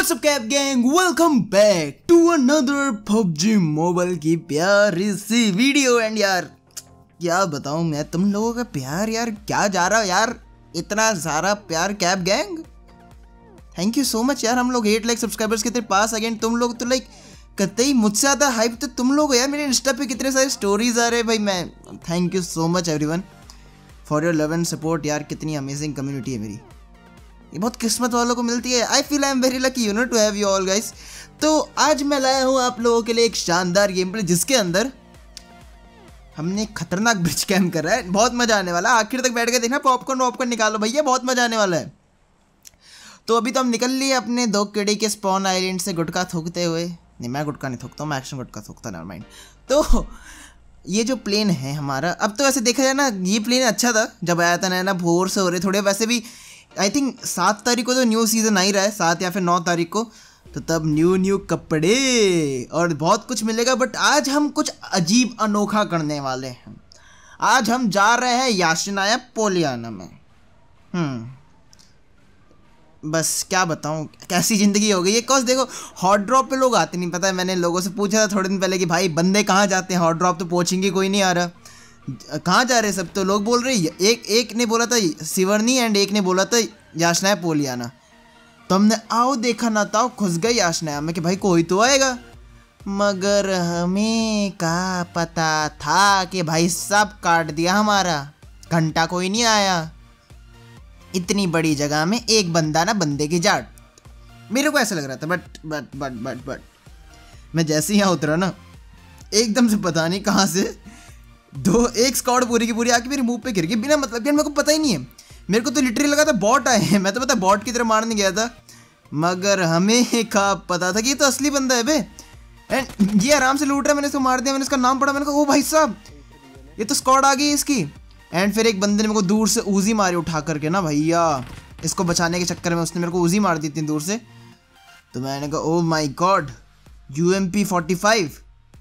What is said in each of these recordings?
What's up cap gang, welcome back to another PUBG mobile की प्यारी सी video. And यार क्या बताऊं मैं तुम लोगों का प्यार, यार क्या जा रहा यार, इतना सारा प्यार cap gang, thank you so much यार। हम लोग 8 लाख सब्सक्राइबर्स के पास अगेन, तुम लोग तो लाइक कतई मुझसे ज़्यादा हाइप तो तुम लोग हो यार। मेरे इंस्टा पे कितने सारे स्टोरीज आ रहे हैं भाई, मैं thank you so much everyone for your love and support. यार कितनी अमेजिंग कम्युनिटी है मेरी, ये बहुत किस्मत वालों को मिलती है। I feel I am very lucky to have you all guys. तो आज मैं लाया हूँ आप लोगों के लिए एक शानदार गेम प्ले जिसके अंदर हमने खतरनाक ब्रिज कैम्प करा है। बहुत मजा आने वाला है, आखिर तक बैठ के देखना, पॉपकॉर्न निकालो भैया, बहुत मजा आने वाला है। तो अभी तो हम निकल लिए अपने 2 कीड़ी के स्पॉन आइलैंड से गुटखा थूकते हुए। नहीं, मैं गुटखा नहीं थूकता हूँ, मैं एक्शन गुटखा थूकता, नेवर माइंड। तो ये जो प्लेन है हमारा, अब तो वैसे देखा जाए ना, ये प्लेन अच्छा था जब आया था, नया भोर से हो रहे थोड़े। वैसे भी आई थिंक 7 तारीख को तो न्यू सीज़न आ ही रहा है, 7 या फिर 9 तारीख को, तो तब न्यू कपड़े और बहुत कुछ मिलेगा। बट आज हम कुछ अजीब अनोखा करने वाले हैं। आज हम जा रहे हैं याशिनाया पोलियाना में। बस क्या बताऊं कैसी ज़िंदगी हो गई है। कॉज देखो हॉट ड्रॉप पे लोग आते नहीं, पता है, मैंने लोगों से पूछा था थोड़े दिन पहले कि भाई बंदे कहाँ जाते हैं, हॉट ड्रॉप तो पहुँचेंगे, कोई नहीं आ रहा, कहाँ जा रहे सब। तो लोग बोल रहे एक ने बोला था सिवरनी एंड एक ने बोला था याशिनाया पोलियाना। तो हमने आओ देखा ना था, घुस गए याशिनाया में कि भाई कोई तो आएगा, मगर हमें क्या पता था कि भाई सब काट दिया हमारा, घंटा कोई नहीं आया। इतनी बड़ी जगह में एक बंदा ना बंदे की जाट, मेरे को ऐसा लग रहा था। बट मैं जैसे ही यहाँ उतरा ना, एकदम से पता नहीं कहाँ से एक स्क्वाड पूरी की पूरी आके मेरे मुंह पे गिर गई बिना मतलब के। मेरे को पता ही नहीं है, मेरे को तो लिटरली लगा था बॉट आए हैं। मैं तो पता बॉट की तरह मारने गया था, मगर हमें क्या पता था कि ये तो असली बंदा है बे। एंड ये आराम से लूट रहा है, मैंने इसको मार दिया, मैंने इसका नाम पढ़ा, मैंने कहा ओ भाई साहब ये तो स्क्वाड आ गई इसकी। एंड फिर एक बंदे ने मेरे को दूर से ऊजी मारी उठा करके ना भैया, इसको बचाने के चक्कर में उसने मेरे को ऊजी मार दी इतनी दूर से। तो मैंने कहा ओ माई गॉड, UMP45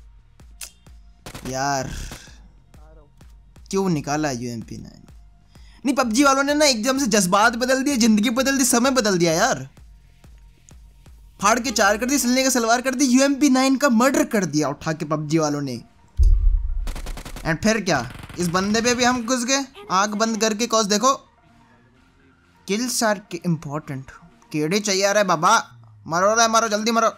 यार क्यों निकाला UMP9। नहीं, PUBG वालों ने ना एकदम से जज्बात बदल दिए, जिंदगी बदल दी, समय बदल दिया यार। फाड़ के 4 कर दी, सिलने का सलवार कर दी, UMP9 का मर्डर कर दिया उठा के PUBG वालों ने। एंड फिर क्या, इस बंदे पे भी हम घुस गए आंख बंद करके। कॉज देखो किल्स आर इम्पोर्टेंट, कीड़े चाहिए आ रहा है बाबा, मारो रहा है, मारो जल्दी मारो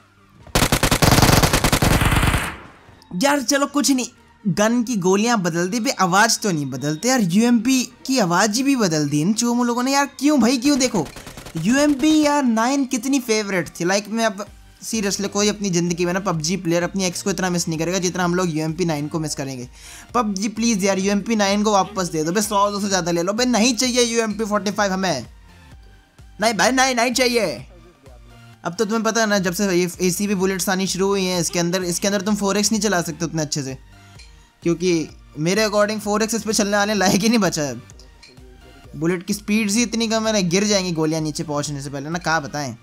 यार। चलो कुछ नहीं, गन की गोलियां बदल दी, आवाज़ तो नहीं बदलते यार, UMP की आवाज़ भी बदल दी इन चोमो लोगों ने यार। क्यों भाई क्यों? देखो UMP यार 9 कितनी फेवरेट थी। लाइक मैं अब सीरियसली कोई अपनी ज़िंदगी में ना PUBG प्लेयर अपनी एक्स को इतना मिस नहीं करेगा जितना हम लोग UMP9 को मिस करेंगे। PUBG प्लीज़ यार UMP9 को वापस दे दो भाई, 100-200 ज़्यादा ले लो भाई, नहीं चाहिए UMP45 हमें, नहीं भाई नहीं चाहिए। अब तो तुम्हें पता है ना, जब से ये ACP बुलेट्स आनी शुरू हुई हैं, इसके अंदर तुम 4X नहीं चला सकते उतने अच्छे से, क्योंकि मेरे अकॉर्डिंग 4X इस पर चलने वाले लायक ही नहीं बचा है। बुलेट की स्पीड ही इतनी कम है ना, गिर जाएंगी गोलियां नीचे पहुंचने से पहले ना, क्या बताएं।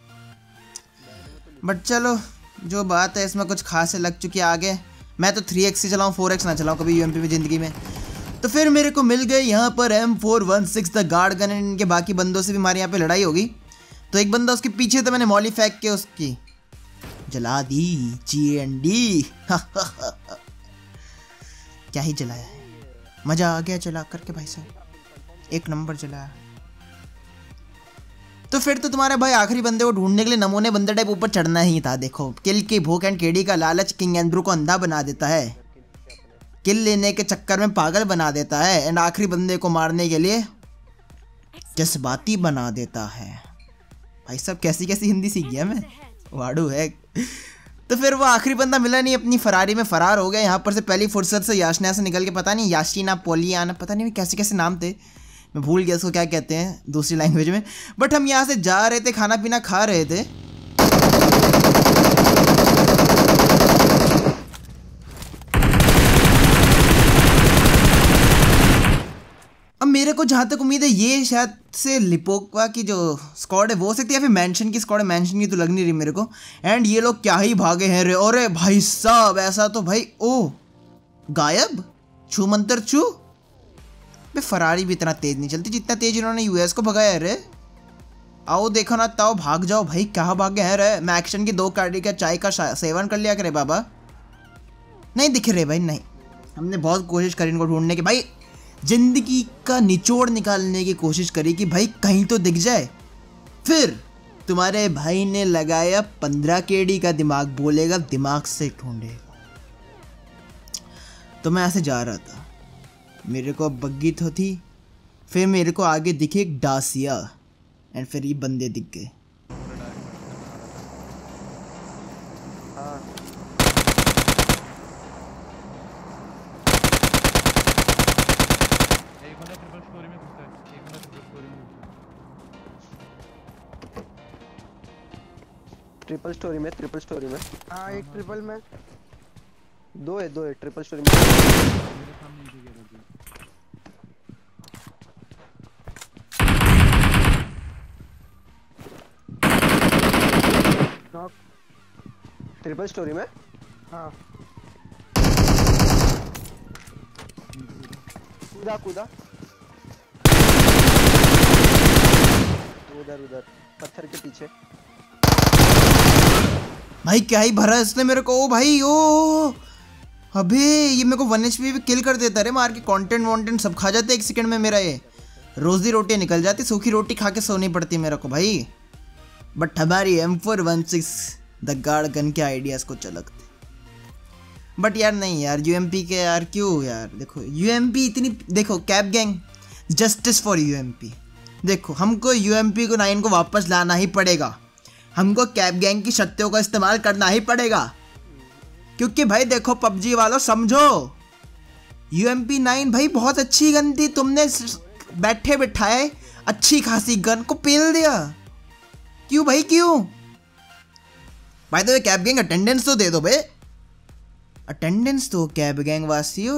बट चलो जो बात है इसमें कुछ खास लग चुकी है आगे। मैं तो 3X से चलाऊँ, 4X ना चलाऊँ कभी UMP में ज़िंदगी में। तो फिर मेरे को मिल गए यहाँ पर M416 द गार्ड गन। इनके बाकी बंदों से भी हमारे यहाँ पे लड़ाई होगी। तो एक बंदा उसके पीछे था, मैंने मॉली फेंक के उसकी जला दी, GND क्या ही जलाया है, मज़ा आ गया जला करके भाई साहब, एक नंबर जलाया। तो फिर तो तुम्हारे भाई आखिरी बंदे को ढूंढने के लिए नमूने बंदे टाइप ऊपर चढ़ना ही था। देखो किल की भूख एंड केडी का लालच किंग एंड्रू को अंधा बना देता है, किल लेने के चक्कर में पागल बना देता है, एंड आखिरी बंदे को मारने के लिए जज्बाती बना देता है। भाई साहब कैसी कैसी हिंदी सीख गया मैं, वाड़ू है। तो फिर वो आखिरी बंदा मिला नहीं, अपनी फरारी में फरार हो गया। यहाँ पर से पहली फुर्सत से याशिना से निकल के, पता नहीं याशिना पोलियाना, पता नहीं कैसे कैसे नाम थे, मैं भूल गया उसको क्या कहते हैं दूसरी लैंग्वेज में। बट हम यहाँ से जा रहे थे, खाना पीना खा रहे थे। अब मेरे को जहाँ तक उम्मीद है ये शायद से लिपोक्वा की जो स्क्वाड है वो हो सकती है, या फिर मैंशन की स्क्वाड है, मैंशन की तो लग नहीं रही मेरे को। एंड ये लोग क्या ही भागे हैं रे, और भाई साहब ऐसा तो भाई ओ गायब, छू मंतर छू। फरारी भी इतना तेज नहीं चलती जितना तेज इन्होंने US को भगाया रे। आओ देखो ना, ताओ भाग जाओ भाई, क्या भाग गए रे। मैं एक्शन की 2 काटी का चाय का सेवन कर लिया करे बाबा। नहीं दिख रहे भाई, नहीं। हमने बहुत कोशिश करी इनको ढूंढने की भाई, जिंदगी का निचोड़ निकालने की कोशिश करी कि भाई कहीं तो दिख जाए। फिर तुम्हारे भाई ने लगाया 15 केडी का दिमाग, बोलेगा दिमाग से ढूंढेगा। तो मैं ऐसे जा रहा था, मेरे को बग्गी तो थी, फिर मेरे को आगे दिखे एक डासिया, एंड फिर ये बंदे दिख गए। ट्रिपल स्टोरी में हाँ, एक ट्रिपल में, दो है ट्रिपल स्टोरी में। ट्रिपल स्टोरी में हाँ, कूदा उधर पत्थर के पीछे। भाई क्या ही भरा इसने मेरे को। ओ भाई ओ, अबे ये मेरे को 1 HP भी किल कर देता रे, मार के कंटेंट वॉन्टेंट सब खा जाते 1 सेकंड में। मेरा ये रोजी रोटी निकल जाती, सूखी रोटी खा के सोनी पड़ती मेरे को भाई। बट हमारी M416 द गार्ड गन के आइडियाज को चलकते। बट यार नहीं यार, UMP के यार क्यों यार, देखो UMP इतनी, देखो cap gang justice for UMP। देखो हमको UMP को 9 को वापस लाना ही पड़ेगा, हमको कैप गैंग की शक्तियों का इस्तेमाल करना ही पड़ेगा। क्योंकि भाई देखो PUBG वालों समझो, UMP 9 भाई बहुत अच्छी गन थी, तुमने बैठे बिठाए अच्छी खासी गन को पेल दिया। क्यों भाई क्यों? भाई तो कैप गैंग अटेंडेंस तो दे दो बे, अटेंडेंस तो कैप गैंग वासियों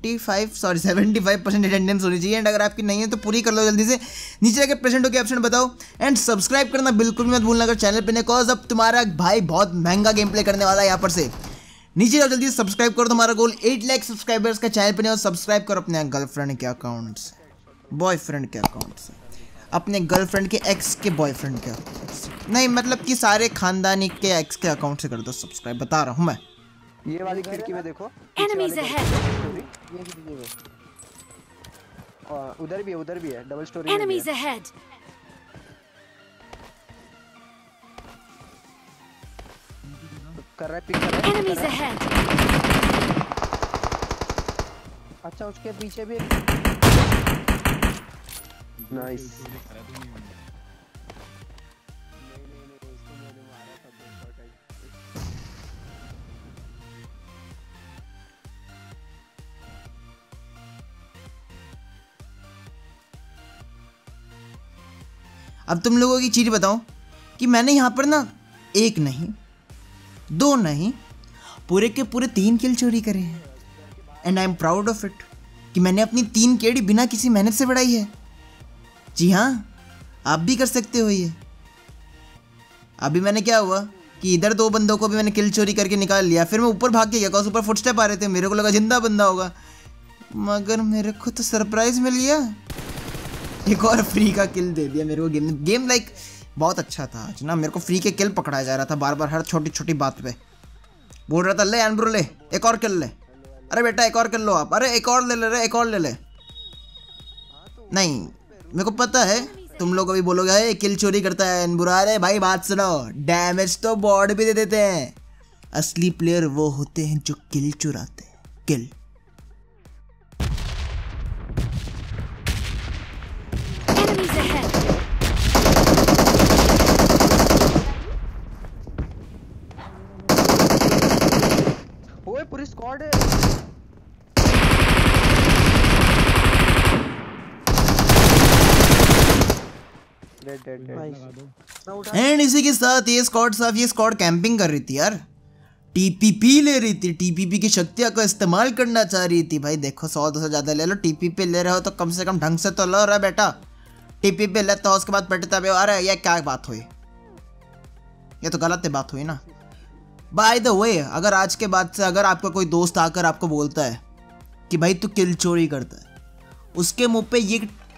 75% अटेंडेंस होनी चाहिए। एंड अगर आपकी नहीं है तो पूरी कर लो जल्दी से, नीचे आके प्रेजेंट होकर ऑप्शन बताओ। एंड सब्सक्राइब करना बिल्कुल भी मत भूलना अगर चैनल पे नहीं, कॉज अब तुम्हारा भाई बहुत महंगा गेम प्ले करने वाला है यहाँ पर से। नीचे जाओ जल्दी से सब्सक्राइब करो, तुम्हारा गोल 8 लाख सब्सक्राइबर्स का चैनल पे नहीं, और सब्सक्राइब करो अपने गर्लफ्रेंड के अकाउंट से, बॉयफ्रेंड के अकाउंट से, अपने गर्लफ्रेंड के एक्स के बॉयफ्रेंड के अकाउंट से नहीं, मतलब कि सारे खानदानी के एक्स के अकाउंट से कर दो सब्सक्राइब, बता रहा हूँ मैं। ये वाली खिड़की में देखो, Enemies ahead. उधर भी है डबल स्टोरी। Enemies ahead. कर रहा है, पिक कर रहा है। Enemies ahead. अच्छा उसके पीछे भी नाइस। अब तुम लोगों की चीज बताऊं कि मैंने यहाँ पर ना 1 नहीं 2 नहीं, पूरे के पूरे 3 किल चोरी करे हैं। And I am proud of it कि मैंने अपनी 3 केडी बिना किसी मेहनत से बढ़ाई है। जी हाँ, आप भी कर सकते हो ये। अभी मैंने क्या हुआ कि इधर 2 बंदों को भी मैंने किल चोरी करके निकाल लिया, फिर मैं ऊपर भाग के गया, बिकॉज ऊपर फुटस्टेप आ रहे थे, मेरे को लगा जिंदा बंदा होगा, मगर मेरे को तो सरप्राइज मिल गया, एक और फ्री का किल दे दिया मेरे को। गेम लाइक बहुत अच्छा था आज ना, मेरे को फ्री के किल पकड़ाया जा रहा था बार बार, हर छोटी छोटी बात पे बोल रहा था ले एनब्रो ले एक और किल ले, अरे बेटा एक और किल लो आप, अरे एक और ले ले, एक और ले ले। नहीं मेरे को पता है तुम लोग अभी बोलोगे किल चोरी करता है एनब्रो, अरे भाई बात सुनो, डैमेज तो बॉड भी दे देते हैं। असली प्लेयर वो होते हैं जो किल चुराते हैं, किल। Enemies ahead. ओए पूरी स्क्वाड है। डेड। एंड इसी के साथ ये स्क्वाड कैंपिंग कर रही थी यार, टीपीपी ले रही थी, टीपीपी की शक्तियां को इस्तेमाल करना चाह रही थी। भाई देखो 100-200 ज़्यादा ले लो, टीपीपी ले रहे हो तो कम से कम ढंग से तो लो रहा बेटा। टीपीपी लेता हो उसके बाद पटता भी, अरे ये क्या बात हुई, ये तो गलत बात हुई ना। बाय द वे, अगर आज के बाद से अगर आपका कोई दोस्त आकर आपको बोलता है कि भाई तू किल चोरी करता है, उसके मुंह पे ये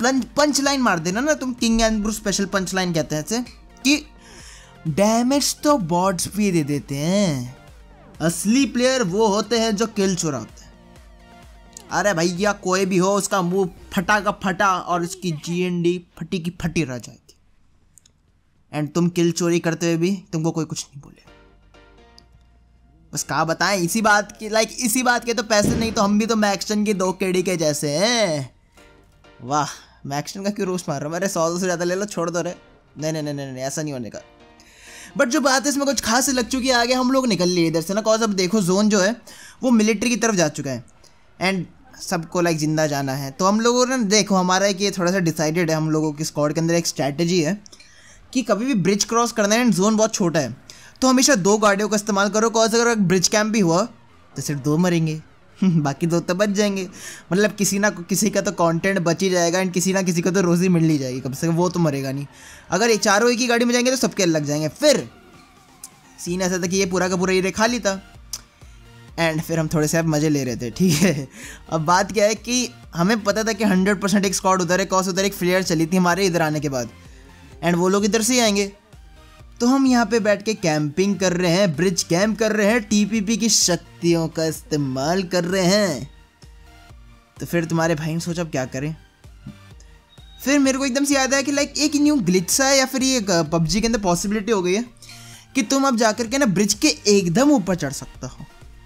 पंच लाइन मार देना ना तुम, किंग एंड ब्रू स्पेशल पंच लाइन कहते हैं इसे, कि डैमेज तो बॉट्स भी दे देते हैं, असली प्लेयर वो होते हैं जो किल चुराते हैं। अरे भैया कोई भी हो उसका मुंह फटा का फटा और उसकी जीएनडी फटी की फटी रह जाएगी, एंड तुम किल चोरी करते हुए भी तुमको कोई कुछ नहीं बोले। बस कहा बताएं इसी बात की, इसी बात के तो पैसे नहीं तो हम भी तो मैक्सन के 2 केडी के जैसे हैं। वाह, मैक्सन का क्यों रोस्ट मार रहा हूँ? अरे 100 से ज़्यादा ले लो, छोड़ दो रे। नहीं ऐसा नहीं होने का। बट जो बात है इसमें कुछ खास लग चुकी है, आगे हम लोग निकल लिए इधर से ना, कॉज अब देखो जोन जो है वो मिलिट्री की तरफ जा चुका है एंड सबको जिंदा जाना है। तो हम लोगों ने देखो हमारा एक ये थोड़ा सा डिसाइडेड है, हम लोगों की स्क्वाड के अंदर एक स्ट्रैटेजी है कि कभी भी ब्रिज क्रॉस करना है एंड जोन बहुत छोटा है तो हमेशा 2 गाड़ियों का इस्तेमाल करो, कॉज अगर ब्रिज कैंप भी हुआ तो सिर्फ 2 मरेंगे बाकी 2 तो बच जाएंगे। मतलब किसी का तो कंटेंट बच ही जाएगा एंड किसी ना किसी को तो रोज़ी मिल ही जाएगी, कम से कम वो तो मरेगा नहीं। अगर ये चारों एक ही गाड़ी में जाएंगे तो सबके लग जाएंगे। फिर सीन ऐसा था कि ये पूरा का पूरा ये खाली था एंड फिर हम थोड़े से अब मज़े ले रहे थे, ठीक है। अब बात क्या है कि हमें पता था कि 100% एक स्क्वाड उधर है, कॉज उधर एक फ्लेयर चली थी हमारे इधर आने के बाद एंड वो लोग इधर से ही आएंगे। तो हम यहाँ पे बैठ के कैंपिंग कर रहे हैं, ब्रिज कैंप कर रहे हैं, टीपीपी की शक्तियों का इस्तेमाल कर रहे हैं। तो फिर तुम्हारे भाई ने सोचा अब क्या करें। फिर मेरे को एकदम से याद आया कि एक न्यू ग्लिच सा है या फिर ये पबजी के अंदर पॉसिबिलिटी हो गई है कि तुम अब जाकर के ना ब्रिज के एकदम ऊपर चढ़ सकता हो,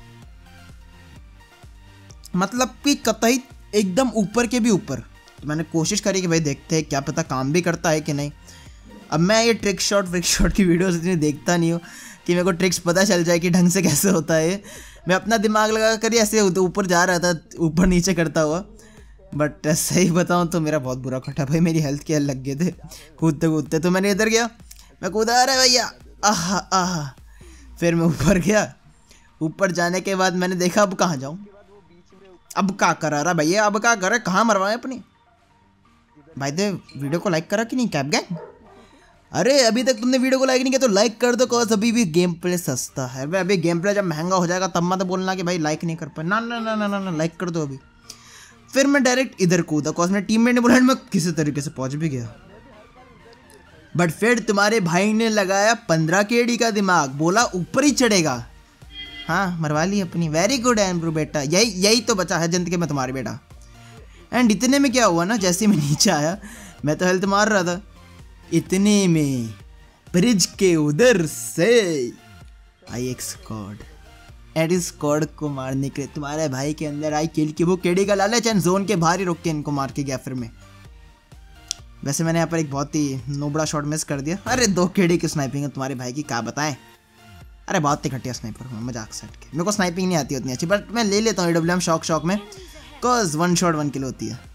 मतलब कि कतई एकदम ऊपर के भी ऊपर। तो मैंने कोशिश करी कि भाई देखते हैं क्या पता काम भी करता है कि नहीं। अब मैं ये ट्रिक शॉट की वीडियोस इतनी देखता नहीं हूँ कि मेरे को ट्रिक्स पता चल जाए कि ढंग से कैसे होता है। मैं अपना दिमाग लगा कर ऐसे ऊपर जा रहा था, ऊपर नीचे करता हुआ। बट सही बताऊँ तो मेरा बहुत बुरा कटा भाई, मेरी हेल्थ के लग गए थे कूदते कूदते। तो मैंने इधर गया, मैं कूदा, अरे भैया आह। फिर मैं ऊपर गया, ऊपर जाने के बाद मैंने देखा अब कहाँ जाऊँ, अब क्या करा रहा भैया, अब क्या करा, कहाँ मरवाएं अपनी। भाई दे वीडियो को लाइक करा कि नहीं कैप गैंग? अरे अभी तक तुमने वीडियो को लाइक नहीं किया तो लाइक कर दो, कॉज अभी भी गेम प्ले सस्ता है। अभी गेम प्ले जब महंगा हो जाएगा तब मत बोलना कि भाई लाइक नहीं कर पाए, ना लाइक कर दो अभी। फिर मैं डायरेक्ट इधर कूदा, कॉज मेरे टीममेट ने बोला, मैं किसी तरीके से पहुंच भी गया। बट फिर तुम्हारे भाई ने लगाया 15 केडी का दिमाग, बोला ऊपर ही चढ़ेगा। हाँ मरवा ली अपनी, वेरी गुड एंड्रू बेटा, यही तो बचा है जिंदगी में तुम्हारे बेटा। एंड इतने में क्या हुआ ना, जैसे मैं नीचे आया मैं तो हेल्थ मार रहा था, इतने में ब्रिज के उधर से आई एक स्क्वाड एंड इस स्क्वाड को मारने के लिए तुम्हारे भाई के अंदर आई किल की वो केडी का लालच एंड जोन के बाहर ही रुक के इनको मार के गया। फिर मैं वैसे मैंने यहाँ पर एक बहुत ही नोबड़ा शॉट मिस कर दिया। अरे 2 केडी की स्नाइपिंग है तुम्हारे भाई की, क्या बताएं। अरे बहुत ही घटिया स्नाइपर हूँ, मजाक सेट के, मेरे को स्नाइपिंग नहीं आती उतनी अच्छी, बट मैं ले लेता हूँ AWM शौक में, कॉज 1 शॉट 1 किल होती है।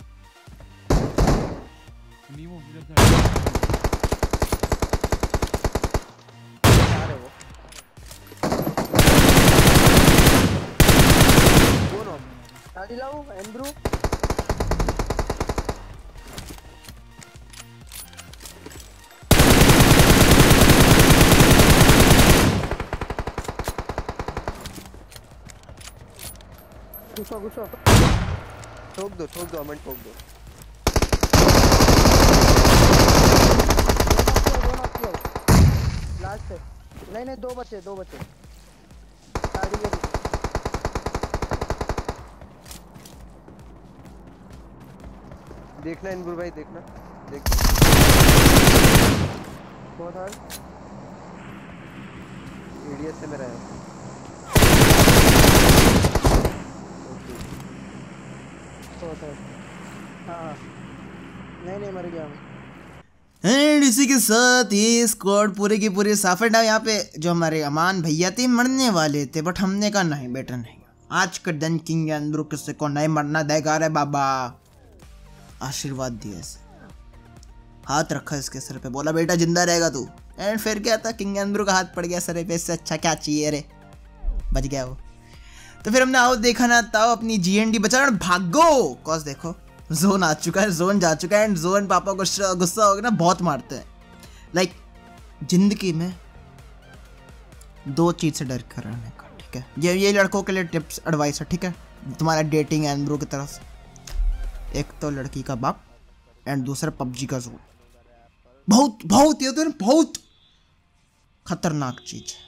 एंड्रू गुस्सा ठोक दो अमन, ठोक दो। लास्ट है, नहीं 2 बचे देखना इनपुर भाई, देखना देख बहुत हार्ड एडीएस से मेरा है। हाँ नहीं मर गया। एंड इसी के साथ ये स्क्वाड पूरे की पूरी साफेट। यहाँ पे जो हमारे अमान भैया थे मरने वाले थे, बट हमने कहा नहीं बेटा नहीं, आज का दिन किंग एंड्रू किसी को नहीं मरना देगा रे बाबा। आशीर्वाद दिया इसे, हाथ रखा इसके सर पे, बोला बेटा जिंदा रहेगा तू। एंड फिर क्या था, किंग एंड्रू का हाथ पड़ गया सर पे, इससे अच्छा क्या चाहिए रे, बच गया वो। तो फिर हमने आओ देखा ना ताओ अपनी जीएनडी बचा भागो, कॉज देखो जोन आ चुका है, जोन जा चुका है एंड जोन पापा गुस्सा हो गया ना, बहुत मारते हैं। जिंदगी में 2 चीज़ से डर कर रहने का, ठीक है। ये लड़कों के लिए टिप्स एडवाइस है, ठीक है, तुम्हारा डेटिंग एंड्रू की तरफ से। एक तो लड़की का बाप एंड दूसरा पबजी का जोन। बहुत बहुत ये तो बहुत खतरनाक चीज है।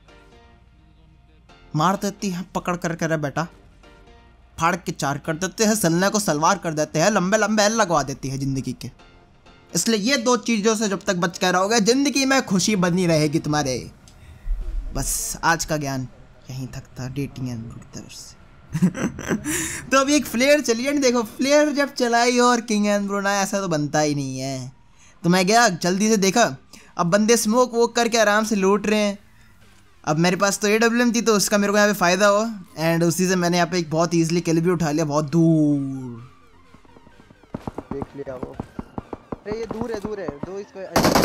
मार देती है पकड़ कर कर बेटा, फाड़ के चार कर देते हैं, सलने को सलवार कर देते हैं, लंबे लंबे एल लगवा देती है जिंदगी के। इसलिए ये दो चीजों से जब तक बच कर रहोगे जिंदगी में खुशी बनी रहेगी तुम्हारे। बस आज का ज्ञान यहीं तक था डेटिंग एंड की तरफ से। तो अभी एक फ्लेयर चलिए, देखो फ्लेयर जब चलाई और किंग एंड ब्रो ना, ऐसा तो बनता ही नहीं है। तो मैं गया जल्दी से देखा, अब बंदे स्मोक वोक करके आराम से लूट रहे हैं। अब मेरे पास तो AWM थी तो उसका मेरे को यहाँ पे फ़ायदा हुआ, एंड उसी से मैंने यहाँ पे एक बहुत ईजिली किल भी उठा लिया बहुत दूर। देख लिया वो, अरे ये दूर है दो इसको।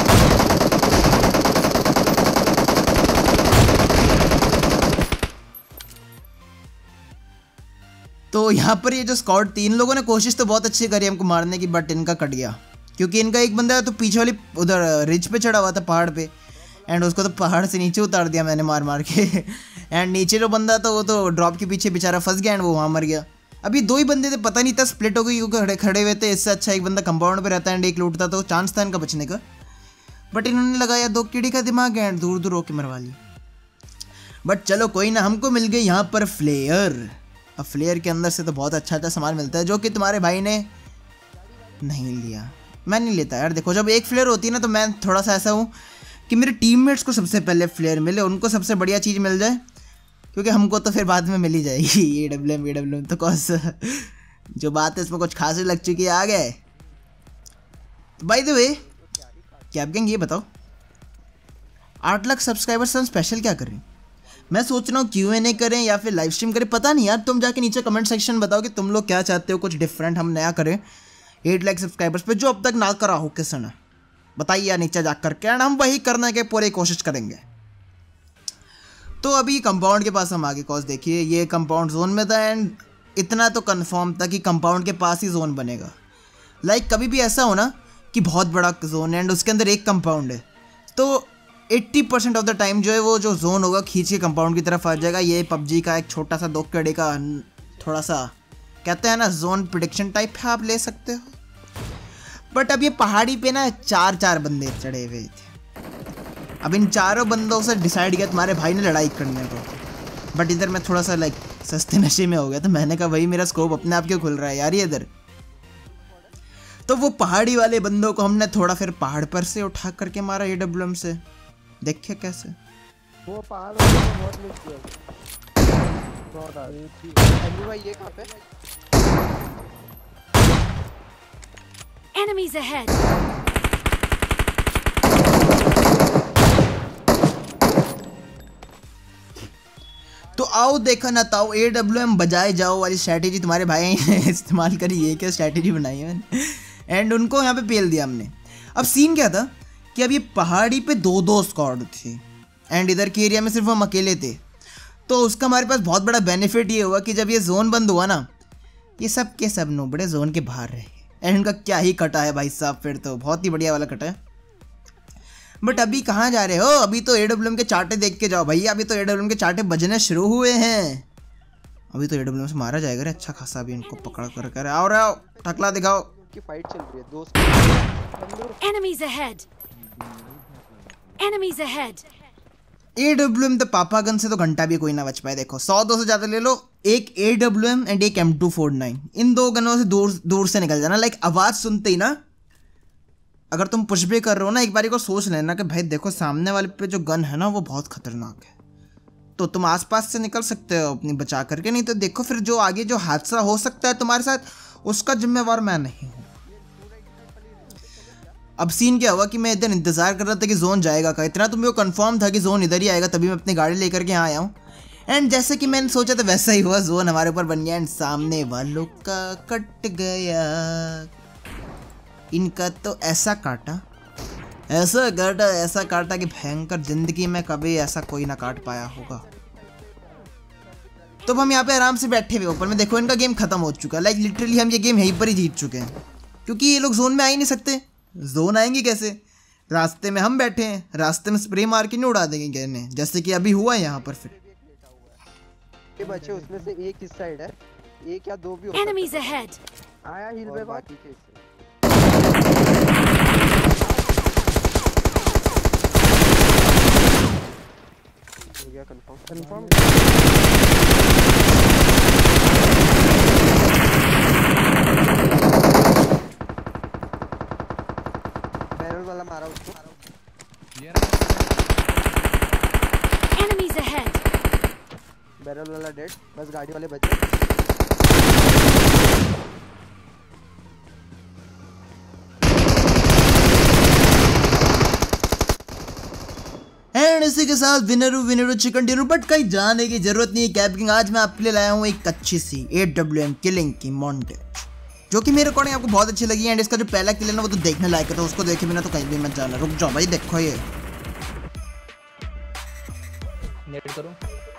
तो यहाँ पर ये जो स्क्वाड थी, इन लोगों ने कोशिश तो बहुत अच्छी करी हमको मारने की, बट इनका कट गया क्योंकि इनका एक बंदा तो पीछे वाली उधर रिच पे चढ़ा हुआ था पहाड़ पे, एंड उसको तो पहाड़ से नीचे उतार दिया मैंने मार मार के। एंड नीचे जो बंदा था वो तो ड्रॉप के पीछे बेचारा फंस गया एंड वो वहाँ मर गया। अभी दो ही बंदे थे, पता नहीं था स्प्लिट हो गई क्योंकि खड़े हुए थे। इससे अच्छा एक बंदा कंपाउंड पे रहता है एंड एक लूटता, तो चांस था इनका बचने का, बट इन्होंने लगाया दो कीड़ी का दिमाग एंड दूर दूर होके मरवा ली। बट चलो कोई ना, हमको मिल गई यहाँ पर फ्लेयर। अब फ्लेयर के अंदर से तो बहुत अच्छा अच्छा सामान मिलता है जो कि तुम्हारे भाई ने नहीं लिया। मैं नहीं लेता यार, देखो जब एक फ्लेयर होती है ना तो मैं थोड़ा सा ऐसा हूँ कि मेरे टीममेट्स को सबसे पहले फ्लेयर मिले, उनको सबसे बढ़िया चीज़ मिल जाए, क्योंकि हमको तो फिर बाद में मिल ही जाएगी। AWM तो कौन सा जो बात है इसमें कुछ खास लग चुकी है। आ गए by the way cap gang, ये बताओ 8 लाख सब्सक्राइबर्स हम स्पेशल क्या करें? मैं सोच रहा हूँ Q&A करें या फिर लाइव स्ट्रीम करें, पता नहीं यार। तुम जाके नीचे कमेंट सेक्शन बताओ कि तुम लोग क्या चाहते हो, कुछ डिफरेंट हम नया करें 8 लाख सब्सक्राइबर्स पे, जो अब तक ना करा हो किसी ने, बताइए यार नीचे जा करके, एंड हम वही करने के पूरी कोशिश करेंगे। तो अभी कंपाउंड के पास हम आगे कॉज देखिए, ये कंपाउंड जोन में था एंड इतना तो कंफर्म था कि कंपाउंड के पास ही जोन बनेगा। लाइक कभी भी ऐसा हो ना कि बहुत बड़ा जोन है एंड उसके अंदर एक कंपाउंड है, तो 80% ऑफ द टाइम जो है वो जो जोन होगा खींच के कंपाउंड की तरफ आ जाएगा। ये पबजी का एक छोटा सा 2 कड़े का थोड़ा सा कहते हैं ना जोन प्रिडिक्शन टाइप है, आप ले सकते हो। बट अब ये पहाड़ी पे ना 4 बंदे चढ़े हुए थे। अब इन चारों बंदों से डिसाइड किया तुम्हारे भाई ने लड़ाई करने को, बट इधर मैं थोड़ा सा लाइक सस्ते नशे में हो गया, तो मैंने कहा भाई मेरा स्कोप अपने आप क्यों खुल रहा है यार ये इधर। तो वो पहाड़ी वाले बंदों को हमने थोड़ा फिर पहाड़ पर से उठा करके मारा AWM से। देखिए कैसे वो पहाड़ बहुत मिस किया बहुत भाई। ये कहां पे? Enemies ahead. तो आओ देखा ना ताओ AWM बजाए जाओ वाली स्ट्रैटेजी तुम्हारे भाई ने इस्तेमाल करी। ये क्या स्ट्रैटेजी बनाई है मैंने, एंड उनको यहाँ पे पेल दिया हमने। अब सीन क्या था कि अब ये पहाड़ी पे 2 स्क्वाड थी एंड इधर के एरिया में सिर्फ हम अकेले थे। तो उसका हमारे पास बहुत बड़ा बेनिफिट ये हुआ कि जब ये जोन बंद हुआ ना, ये सब के सब नोबड़े जोन के बाहर रहे एंड इनका क्या ही कटा है भाई साहब, फिर तो बहुत ही बढ़िया वाला कटा है। बट अभी कहाँ जा रहे हो? अभी तो AWM के चाटे देख के जाओ भैया, अभी तो AWM के चाटे बजने शुरू हुए हैं। अभी तो AWM से मारा जाएगा रे अच्छा खासा। अभी इनको पकड़ कर आओ टकला दिखाओ की फाइट चल रही है। दोस्त Enemies ahead. Enemies ahead. AWM तो पापा गन से तो घंटा भी कोई ना बच पाए। देखो 100-200 ज़्यादा ले लो, एक AWM एंड एक M249, इन 2 गनों से दूर से निकल जाना। लाइक आवाज़ सुनते ही ना, अगर तुम पुश भी कर रहे हो ना, एक बारी को सोच लेना कि भाई देखो सामने वाले पे जो गन है ना वो बहुत खतरनाक है, तो तुम आसपास से निकल सकते हो अपनी बचा करके। नहीं तो देखो फिर जो आगे जो हादसा हो सकता है तुम्हारे साथ, उसका जिम्मेवार मैं नहीं हूँ। अब सीन क्या हुआ कि मैं इधर इंतज़ार कर रहा था कि जोन जाएगा का, इतना तो मेरे को कंफर्म था कि जोन इधर ही आएगा, तभी मैं अपनी गाड़ी लेकर के यहाँ आया हूँ। एंड जैसे कि मैंने सोचा था वैसा ही हुआ, जोन हमारे ऊपर बन गया एंड सामने वालों का कट गया। इनका तो ऐसा काटा कि भयंकर, जिंदगी में कभी ऐसा कोई ना काट पाया होगा। तो हम यहाँ पे आराम से बैठे हुए ऊपर में, देखो इनका गेम खत्म हो चुका है। लाइक लिटरली हम ये गेम यहीं पर ही जीत चुके हैं, क्योंकि ये लोग जोन में आ ही नहीं सकते। जोन आएंगे कैसे? रास्ते में हम बैठे हैं, रास्ते में स्प्रे मार के नहीं उड़ा देंगे कहने, जैसे कि अभी हुआ है यहाँ पर। फिर ये बच्चे उसमें से एक इस साइड है, एक या 2 भी हो Enemies ahead. आया हिल पे बाकी के हो गया कंफर्म। बैरल वाला मारा उसको। Enemies ahead. बैरल वाला डेड, बस गाड़ी वाले बचे। एंड इसी के साथ विनर चिकन डिनर। बट कहीं जाने की जरूरत नहीं है कैपिंग। आज मैं आपके लिए लाया हूँ एक अच्छी सी AWM किलिंग की मॉन्टेज, जो कि मेरे अकॉर्डिंग आपको बहुत अच्छी लगी। एंड इसका जो पहला किल है ना वो तो देखने लायक है, तो उसको देखे बिना तो कहीं भी मत जाना। रुक जाओ भाई, देखो ये नेट करो।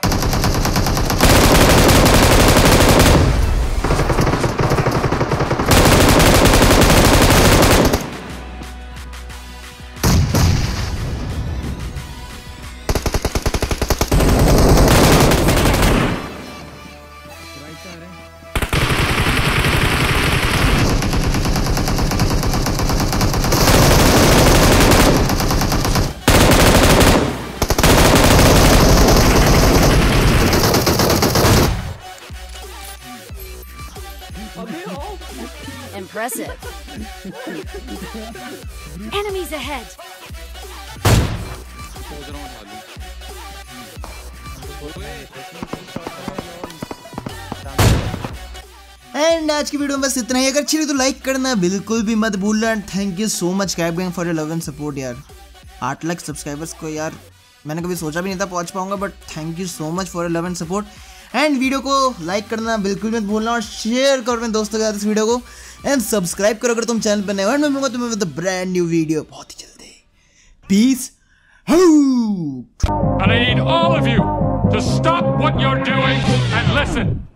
Impressive. Enemies ahead. एंड आज की वीडियो में बस इतना ही। अगर अच्छी लगी तो लाइक करना बिल्कुल भी मत भूलना। And thank you so much cap gang for your love and support यार। 8 लाख सब्सक्राइबर्स को यार मैंने कभी सोचा भी नहीं था पहुंच पाऊंगा, but thank you so much for your love and support. And video को लाइक करना बिल्कुल मत भूलना और शेयर करो अपने दोस्तों के साथ इस वीडियो को। एंड सब्सक्राइब करो अगर तुम चैनल पर नए हो। एंड मैं मिलूंगा तुम्हें with a brand new video बहुत ही जल्दी। Peace out. I need all of you to stop what you're doing and listen.